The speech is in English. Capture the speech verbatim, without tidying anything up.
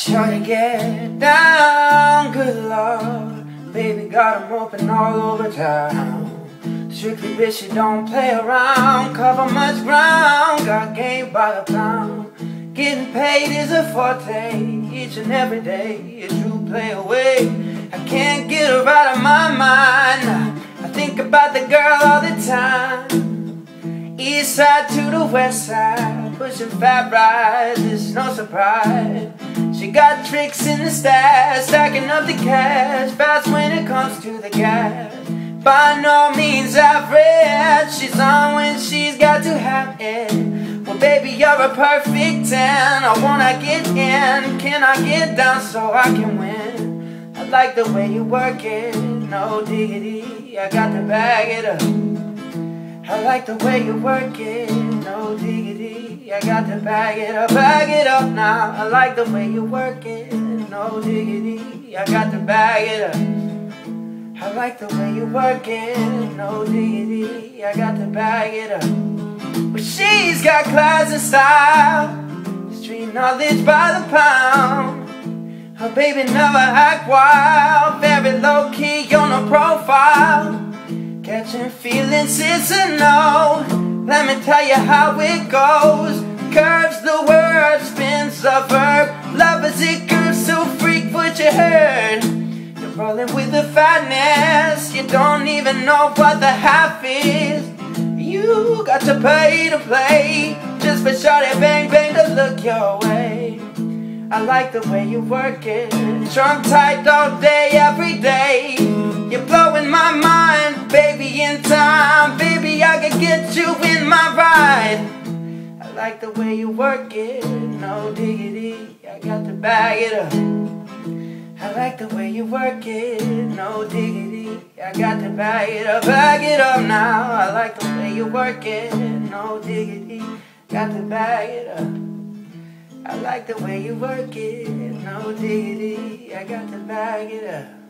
Try to get down, good Lord. Baby got 'em open all over town. Strictly bitch, you don't play around. Cover much ground, got game by the pound. Getting paid is a forte, each and every day. A true play away, I can't get her out of my mind. I think about the girl all the time. East side to the west side, pushing fat rides, it's no surprise. She got tricks in the stash, stacking up the cash, fast when it comes to the gas. By no means average, she's on when she's got to have it. Well baby, you're a perfect ten, I wanna get in. Can I get down so I can win? I like the way you work it, no diggity, I got to bag it up. I like the way you work it, no diggity, I got to bag it up, bag it up now. I like the way you work it, no diggity, I got to bag it up. I like the way you work it, no diggity, I got to bag it up. But she's got class and style, street knowledge by the pound. Her baby never act wild, very low key on her profile. Catching feelings is a no, let me tell you how it goes. Curves the word, spins the verb, love is it curves, so freak what you heard. You're rolling with the fatness, you don't even know what the half is. You got to pay to play, just for shorty bang bang to look your way. I like the way you work it, trunk tight all day, every day. You're blowing my mind, baby, in time. Baby, I could get you in my ride. I like the way you work it, no diggity, I got to bag it up. I like the way you work it, no diggity, I got to bag it up, bag it up now. I like the way you work it, no diggity, got to bag it up. I like the way you work it, no diggity, I got to bag it up.